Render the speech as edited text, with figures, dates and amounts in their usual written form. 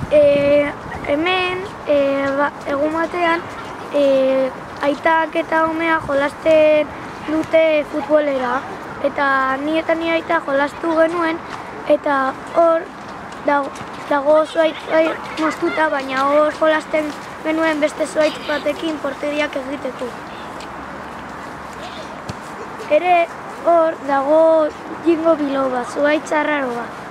Hemen, egun batean, aitak eta umea jolasten dute futbolera. Eta ni eta nire aita jolastu genuen, eta hor dago zuaitz moztuta, baina hor jolasten genuen beste zuaitz batekin porteriak egiteko. Ere hor dago jingo biloba, zuaitz arraro bat.